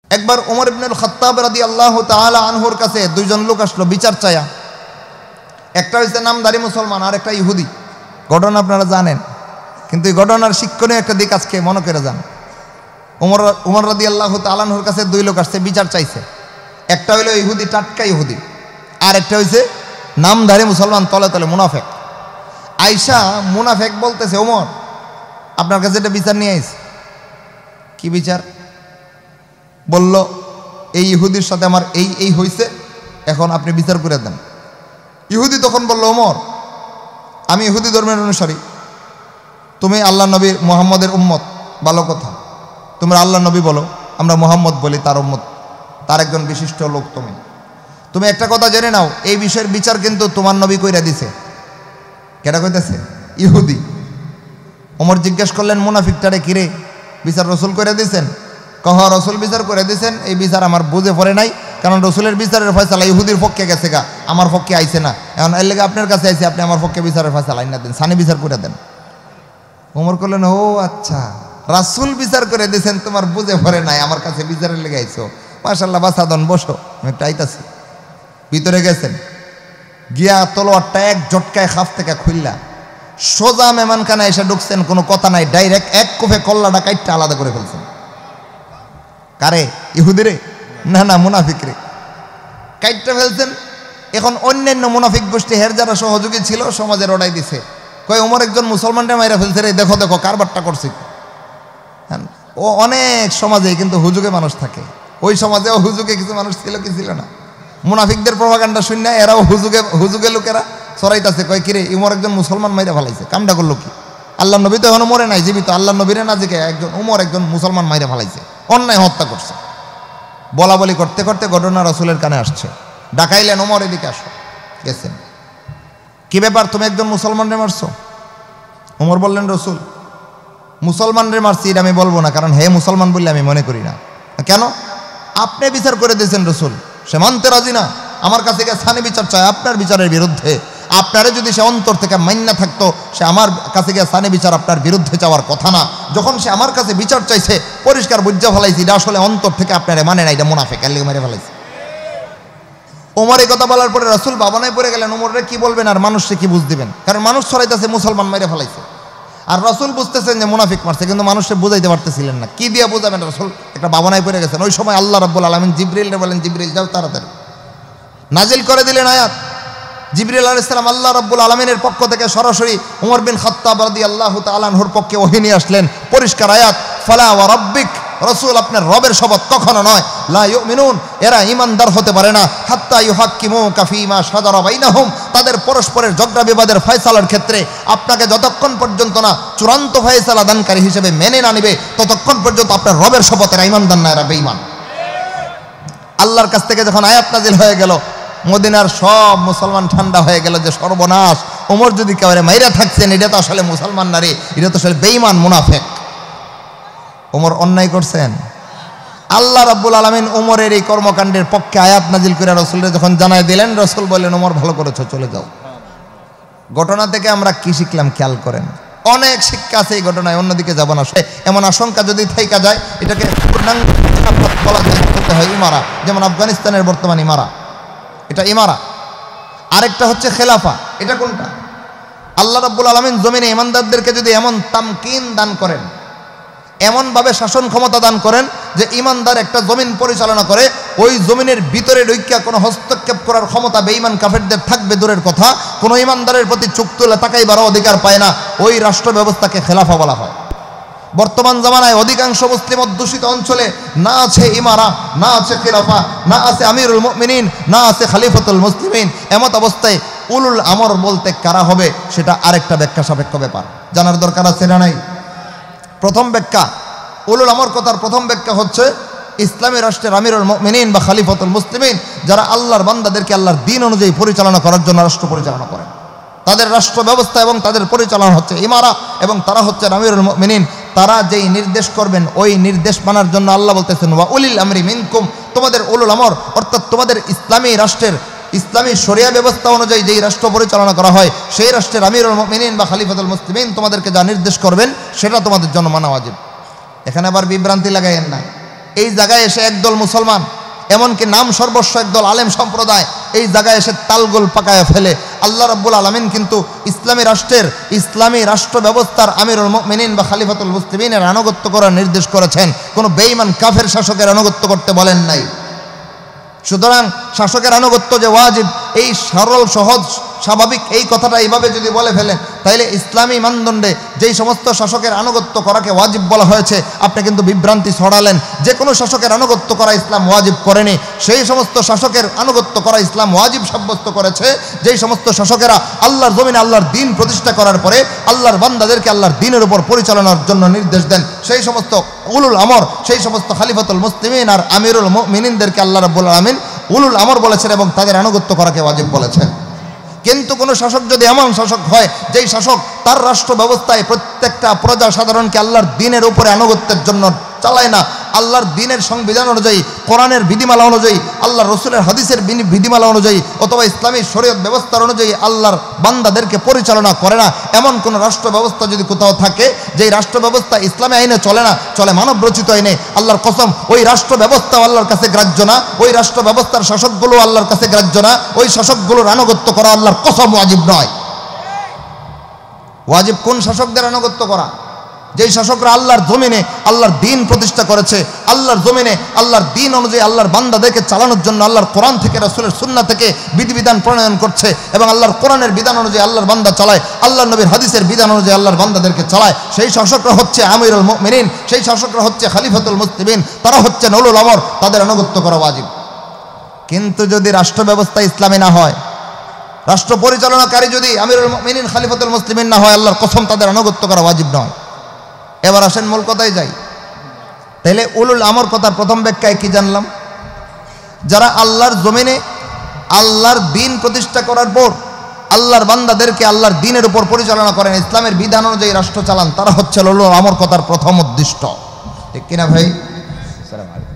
একবার ওমর ইবনুল খাত্তাব রাদিয়াল্লাহু তাআলা আনহুর কাছে দুইজন লোক আসলো বিচার চায়া। একটা হইছে নামধারী মুসলমান আর একটা ইহুদি। ঘটনা আপনারা জানেন, কিন্তু এই ঘটনার শিক্ষণীয় একটা দিক আজকে মনে করে যান। ওমর রাদিয়াল্লাহু তাআলা আনহুর কাছে দুই লোক আসছে, বিচার চাইছে। একটা হইলো ইহুদি, টাটকা ইহুদি, আর একটা হইছে নামধারী মুসলমান, তলে তলে মুনাফেক। আয়েশা মুনাফেক বলতেছে, ওমর আপনার কাছে একটা বিচার নিয়ে আইছে। কি বিচার? বলল, এই ইহুদির সাথে আমার এই হইছে, এখন আপনি বিচার করে দেন। ইহুদি তখন বলল, ওমর আমি ইহুদি ধর্মের অনুসারী, তুমি আল্লাহ নবী মুহাম্মদের উম্মত, ভালো কথা, তোমরা আল্লাহ নবী বলো, আমরা মুহাম্মদ বলি তার উম্মত, তার একজন বিশিষ্ট লোক। তুমি একটা কথা জেনে নাও, এই বিষয়ের বিচার কিন্তু তোমার নবী কইরা দিছে। কেটা কইতেছে? ইহুদি। ওমর জিজ্ঞেস করলেন, মুনাফিকটারে কিরে বিচার রসুল করে দিয়েছেন? কহ রসুল বিচার করে দিয়েছেন, এই বিচার আমার বুঝে পড়ে নাই, কারণ রসুলের বিচারের ফয়সালা ইহুদির পক্ষে গেছে গা, আমার পক্ষে আইছে না, এখন এর লেগে আপনার কাছে আইছে, আপনি আমার পক্ষে বিচারের ফয়সালা আইনা দেন, সানি বিচার করে দেন। ওমর করলেন, ও আচ্ছা, রাসূল বিচার করে দিয়েছেন, তোমার বুঝে পড়ে নাই, আমার কাছে বিচারের লেগে আইছো, মাশাআল্লাহ, বাসাদন বসো, আমি একটু আইতাছি। ভিতরে গেছেন, গিয়া তলোয়ারটা এক ঝটকায় খাফ থেকে খুললা সোজা মেহমানখানা এসে ঢুকছেন, কোনো কথা নাই, ডাইরেক্ট এক কোফে কল্লাটা কাইটটা আলাদা করে ফেলছেন। কারে? ইহুদিরে? না না, মুনাফিকরে কাইটটা ফেলছেন। এখন অন্যান্য মুনাফিক গোষ্ঠী হের যারা সহযোগী ছিল সমাজের ওটাই দিছে, কয় ওমর একজন মুসলমানরা মাইরা ফেলছে রে, দেখো দেখো কারবারটা করছি। ও অনেক সমাজে কিন্তু হুজুগে মানুষ থাকে, ওই সমাজেও হুজুগে কিছু মানুষ ছিল কি ছিল না, মুনাফিকদের প্রভাকাণ্ডা শূন্য, এরাও হুজুগে লোকেরা সরাইতেছে, কয় কিরে উমর একজন মুসলমান মাইরা ফেলাইছে, কামটা করলো কি? আল্লাহ নবী তো এখনো মরে নাই, জীবিত, আল্লাহ নবীরে না জিকে একজন উমর একজন মুসলমান মাইরা ফেলাইছে, অন্যায় হত্যা করছে। বলা বলি করতে করতে ঘটনা রসুলের কানে আসছে, ডাকাইলেন, ওমর এদিকে আসো। গেছেন, কি ব্যাপার, তুমি একজন মুসলমানরে মারছো? ওমর বললেন, রসুল মুসলমানরে মারছি এটা আমি বলবো না, কারণ হে মুসলমান বললে আমি মনে করি না। কেন? আপনি বিচার করে দিয়েছেন রসুল, সে মানতে রাজি না, আমার কাছে গিয়ে স্থানে বিচার চায় আপনার বিচারের বিরুদ্ধে। আপনারে যদি সে অন্তর থেকে মান্য থাকতো, সে আমার কাছে গিয়ে স্থানে বিচার আপনার বিরুদ্ধে চাওয়ার কথা না। যখন সে আমার কাছে বিচার চাইছে, পরিষ্কার বুঝা ফেলাইছি এটা আসলে অন্তর থেকে আপনারে মানে না, এটা মুনাফিক, এর লেগে মেরে ফেলাইছে। ওমর এই কথা বলার পরে রাসূল ভাবনায় পড়ে গেলেন, ওমরে কি বলবেন আর মানুষকে কি বুঝ দিবেন, কারণ মানুষ ছড়াইতেছে মুসলমান মেরে ফেলাইছে, আর রাসূল বুঝতেছেন যে মুনাফিক মারছে, কিন্তু মানুষকে বুঝাইতে পারতেছিলেন না, কি দিয়ে বুঝাবেন? রাসূল একটা ভাবনায় পড়ে গেছেন। ওই সময় আল্লাহ রাব্বুল আলামিন জিবরিলকে বলেন, জিবরিল যাও তাড়াতাড়ি, নাজিল করে দিলেন আয়াত। জিবরিল আলাইহিস সালাম আল্লাহ রাব্বুল আলামিনের পক্ষ থেকে সরাসরি ওমর বিন খাত্তাব রাদিয়াল্লাহু তাআলা আনহুর পক্ষে ওহী নিয়ে আসলেন, পরিষ্কার আয়াত, ফালা ওয়া রাব্বিক, রাসূল আপনার রবের শপথ, কখনো নয়, লা ইউমিনুন, এরা ঈমানদার হতে পারে না, হাত্তা ইউহাক্কিমুকা ফীমা শাজারা বাইনাহুম, তাদের পরস্পরের ঝগড়া বিবাদের ফয়সালার ক্ষেত্রে আপনাকে যতক্ষণ পর্যন্ত না চূড়ান্ত ফয়সালা দানকারী হিসেবে মেনে না নেবে, ততক্ষণ পর্যন্ত আপনার রবের শপথ এরা ঈমানদার না, এরা বেঈমান। আল্লাহর কাছ থেকে যখন আয়াত নাজিল হয়ে গেল, মদিনার সব মুসলমান ঠান্ডা হয়ে গেল যে সর্বনাশ, ওমর যদি কেউ মাইরা থাকছেন, এটা তো আসলে মুসলমান না রে, এটা তো আসলে বেঈমান মুনাফিক। ওমর অন্যায় করছেন। আল্লাহ রাব্বুল আলামিন ওমরের এই কর্মকাণ্ডের পক্ষে আয়াত নাজিল করে রাসূলকে যখন জানাই দিলেন, রাসূল বললেন, ওমর ভালো করেছো, চলে যাও। ঘটনা থেকে আমরা কি শিখলাম খেয়াল করেন, অনেক শিক্ষা আছে এই ঘটনায়, অন্যদিকে যাব না। এমন আশঙ্কা যদি থাইকা যায়, এটাকে পূর্ণাঙ্গ বলা যায়, করতে হয় ইমারা, যেমন আফগানিস্তানের বর্তমান ইমারা, এটা ইমারা। আরেকটা হচ্ছে খেলাফা। এটা কোনটা? আল্লাহ রাব্বুল আলামিন জমিনে ইমানদারদেরকে যদি এমন তামকিন দান করেন, এমনভাবে শাসন ক্ষমতা দান করেন যে ইমানদার একটা জমিন পরিচালনা করে, ওই জমিনের ভিতরে ঢুকিয়া কোনো হস্তক্ষেপ করার ক্ষমতা বেঈমান কাফেরদের থাকবে দূরের কথা, কোনো ইমানদারের প্রতি চোখ তুলে তাকাইবার অধিকার পায় না, ওই রাষ্ট্র ব্যবস্থাকে খেলাফা বলা হয়। বর্তমান জামানায় অধিকাংশ মুসলিম অধ্যুষিত অঞ্চলে না আছে ইমারা, না আছে খেলাফা, না আছে আমিরুল মুমিনিন, না আছে খলিফাতুল মুসলিমিন। এমত অবস্থায় উলুল আমর বলতে কারা হবে, সেটা আরেকটা ব্যাখ্যা সাপেক্ষ ব্যাপার, জানার দরকার আছে না নাই? প্রথম ব্যাখ্যা, উলুল আমর কথার প্রথম ব্যাখ্যা হচ্ছে ইসলামী রাষ্ট্রের আমিরুল মুমিনিন বা খলিফাতুল মুসলিমিন, যারা আল্লাহর বান্দাদেরকে আল্লাহর দ্বীন অনুযায়ী পরিচালনা করার জন্য রাষ্ট্র পরিচালনা করেন, তাদের রাষ্ট্র ব্যবস্থা এবং তাদের পরিচালনা হচ্ছে ইমারা, এবং তারা হচ্ছে আমিরুল মুমিনিন। তারা যেই নির্দেশ করবেন ওই নির্দেশ মানার জন্য আল্লাহ বলতেছেন, ওয়া উলিল আমরি মিনকুম, তোমাদের উলুল আমর অর্থাৎ তোমাদের ইসলামী রাষ্ট্রের ইসলামী শরিয়া ব্যবস্থা অনুযায়ী যেই রাষ্ট্র পরিচালনা করা হয়, সেই রাষ্ট্রের আমিরুল মুমিনিন বা খলিফাতুল মুসলিমিন তোমাদেরকে যা নির্দেশ করবেন সেটা তোমাদের জন্য মানা ওয়াজিব। এখানে আবার বিভ্রান্তি লাগাইয়েন না, এই জায়গায় এসে একদল মুসলমান, এমনকি নাম সর্বস্ব একদল আলেম সম্প্রদায় এই জায়গায় এসে তালগোল পাকায় ফেলে। আল্লাহ রাব্বুল আলামিন কিন্তু ইসলামী রাষ্ট্র ব্যবস্থার আমিরুল মুমিনিন বা খলিফাতুল মুসলিমিনের আনুগত্য করার নির্দেশ করেছেন, কোনো বেঈমান কাফের শাসকের আনুগত্য করতে বলেন নাই। সুতরাং শাসকের আনুগত্য যে ওয়াজিব, এই সরল সহজ স্বাভাবিক এই কথাটা এইভাবে যদি বলে ফেলেন, তাইলে ইসলামী মানদণ্ডে যেই সমস্ত শাসকের আনুগত্য করাকে ওয়াজিব বলা হয়েছে, আপনি কিন্তু বিভ্রান্তি ছড়ালেন। যে কোনো শাসকের আনুগত্য করা ইসলাম ওয়াজিব করেনি, সেই সমস্ত শাসকের আনুগত্য করা ইসলাম ওয়াজিব সাব্যস্ত করেছে যেই সমস্ত শাসকেরা আল্লাহর জমিনে আল্লাহর দ্বীন প্রতিষ্ঠা করার পরে আল্লাহর বান্দাদেরকে আল্লাহর দ্বীনের উপর পরিচালনার জন্য নির্দেশ দেন। সেই সমস্ত উলুল আমর, সেই সমস্ত খলিফাতুল মুসলিমিন আর আমিরুল মুমিনিনদেরকে আল্লাহ রাব্বুল আলামিন উলুল আমর বলেছেন এবং তাদের আনুগত্য করাকে ওয়াজিব বলেছেন। কিন্তু কোনো শাসক যদি এমন শাসক হয় যেই শাসক তার রাষ্ট্র ব্যবস্থায় প্রত্যেকটা প্রজা সাধারণকে আল্লাহর দ্বীনের উপরে আনুগত্যের জন্য চালায় না, আল্লাহর দ্বীনের সংবিধান অনুযায়ী, কোরআনের বিধিমালা অনুযায়ী, আল্লাহর রসুলের হাদিসের বিধিমালা অনুযায়ী অথবা ইসলামী শরীয়ত ব্যবস্থার অনুযায়ী আল্লাহর বান্দাদেরকে পরিচালনা করে না, এমন কোন রাষ্ট্র ব্যবস্থা যদি কোথাও থাকে যেই রাষ্ট্র ব্যবস্থা ইসলামী আইনে চলে না, চলে মানব রচিত আইনে, আল্লাহর কসম ওই রাষ্ট্র ব্যবস্থা আল্লাহর কাছে গ্রাহ্য না, ওই রাষ্ট্র ব্যবস্থার শাসকগুলো আল্লাহর কাছে গ্রাহ্য না, ওই শাসকগুলোর আনুগত্য করা আল্লাহর কসম ওয়াজিব নয়। ওয়াজিব কোন শাসকদের আনুগত্য করা? যেই শাসকরা আল্লাহর জমিনে আল্লাহর দ্বীন প্রতিষ্ঠা করেছে, আল্লাহর জমিনে আল্লাহর দ্বীন অনুযায়ী আল্লাহর বান্দাদেরকে চালানোর জন্য আল্লাহর কোরআন থেকে, রাসূলের সুন্নাহ থেকে বিধিবিধান প্রণয়ন করছে এবং আল্লাহর কোরআনের বিধান অনুযায়ী আল্লাহর বান্দা চালায়, আল্লাহর নবীর হাদিসের বিধান অনুযায়ী আল্লাহর বান্দাদেরকে চালায়, সেই শাসকরা হচ্ছে আমিরুল মুমিনিন, সেই শাসকরা হচ্ছে খলিফাতুল মুসলিমিন, তারা হচ্ছে উলুল আমর, তাদের আনুগত্য করা ওয়াজিব। কিন্তু যদি রাষ্ট্র ব্যবস্থা ইসলামী না হয়, রাষ্ট্র পরিচালনাকারী যদি আমিরুল মুমিনিন খলিফাতুল মুসলিমিন না হয়, আল্লাহর কসম তাদের আনুগত্য করা ওয়াজিব নয়। এবার আসেন মূল কথায় যাই। তাহলে উলুল আমর কথার প্রথম ব্যাখ্যায় কি জানলাম? যারা আল্লাহর জমিনে আল্লাহর দ্বীন প্রতিষ্ঠা করার পর আল্লাহর বান্দাদেরকে আল্লাহর দ্বীনের উপর পরিচালনা করেন, ইসলামের বিধান অনুযায়ী রাষ্ট্র চালান, তারা হচ্ছে উলুল আমর কথার প্রথম উদ্দিষ্ট। ঠিক কিনা ভাই?